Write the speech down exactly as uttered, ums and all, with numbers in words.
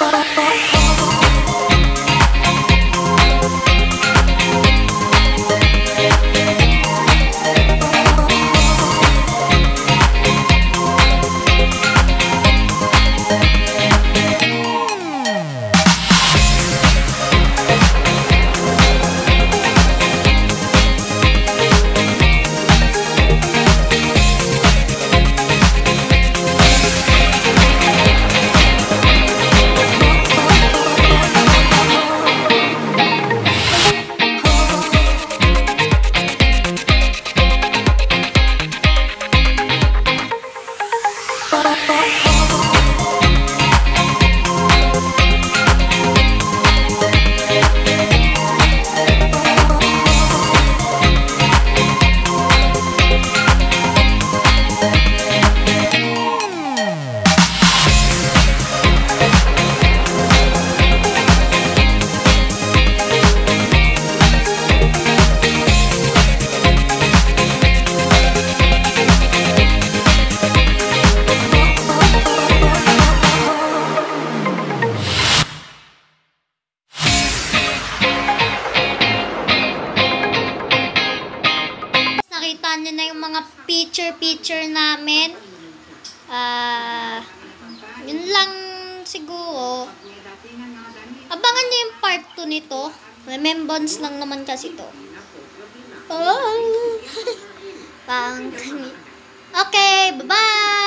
Nakita nyo na yung mga picture-picture namin. Ah, uh, yun lang siguro. Abangan nyo yung part two nito. Remembrance lang naman kasi to. Oh. Pang. Okay, bye-bye!